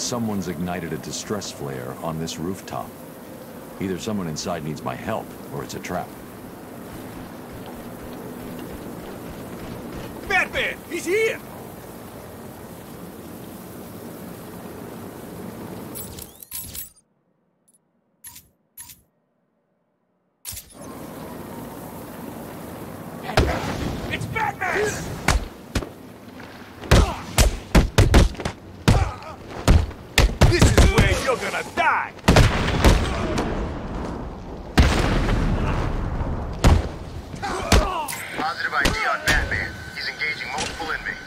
someone's ignited a distress flare on this rooftop. Either someone inside needs my help, or it's a trap. Batman! He's here! It's Batman! This is where you're gonna die! Positive ID on Batman. He's engaging multiple inmates.